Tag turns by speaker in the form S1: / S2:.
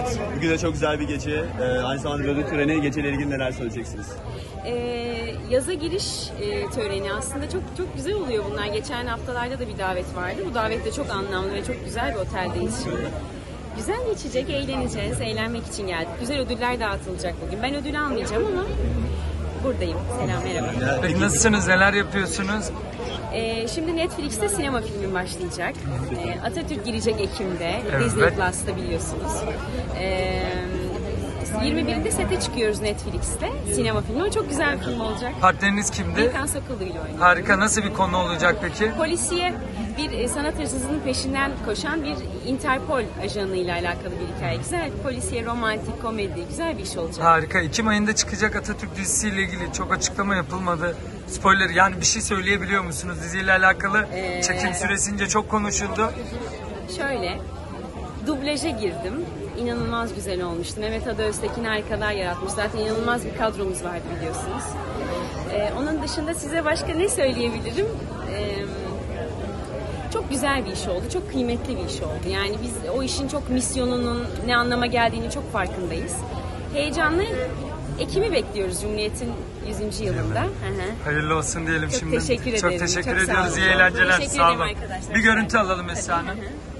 S1: Evet, bugün de çok güzel bir gece. Aynı zamanda bir ödül töreni. Geceyle ilgili neler söyleyeceksiniz?
S2: Yaza giriş töreni aslında çok güzel oluyor bunlar. Geçen haftalarda da bir davet vardı. Bu davet de çok anlamlı ve çok güzel bir oteldeyiz şimdi. Güzel geçecek, eğleneceğiz. Eğlenmek için geldik. Güzel ödüller dağıtılacak bugün. Ben ödül almayacağım ama buradayım. Selam, merhaba.
S3: Peki nasılsınız, neler yapıyorsunuz?
S2: Şimdi Netflix'te sinema filmi başlayacak. Atatürk girecek Ekim'de.
S3: Evet.
S2: Disney Plus'ta biliyorsunuz. 21'inde sete çıkıyoruz Netflix'te. Sinema filmi. O çok güzel bir film olacak.
S3: Partneriniz kimdi?
S2: Gürkan Sakıllı ile oynuyor.
S3: Harika, nasıl bir konu olacak peki?
S2: Polisiye bir sanat hırsızının peşinden koşan bir Interpol ajanıyla alakalı bir hikaye. Güzel bir polisiye, romantik, komedi, güzel bir iş olacak.
S3: Harika, Ekim ayında çıkacak Atatürk dizisiyle ilgili çok açıklama yapılmadı. Spoiler, yani bir şey söyleyebiliyor musunuz diziyle alakalı? Çekim süresince çok konuşuldu.
S2: Şöyle, dublaja girdim. İnanılmaz güzel olmuştu. Mehmet Ada Öztekin harikalar yaratmış. Zaten inanılmaz bir kadromuz vardı biliyorsunuz. Onun dışında size başka ne söyleyebilirim? Çok güzel bir iş oldu. Çok kıymetli bir iş oldu. Yani biz o işin çok misyonunun ne anlama geldiğini çok farkındayız. Heyecanlı Ekim'i bekliyoruz Cumhuriyet'in 100. yılında.
S3: Hayırlı olsun diyelim
S2: Çok
S3: şimdi.
S2: teşekkür ederim.
S3: Çok teşekkür
S2: Çok sağ
S3: ediyoruz.
S2: olun.
S3: İyi eğlenceler.
S2: Teşekkür
S3: Sağ
S2: ederim
S3: olun.
S2: arkadaşlar.
S3: Bir görüntü alalım Esra Hanım.
S2: Hadi.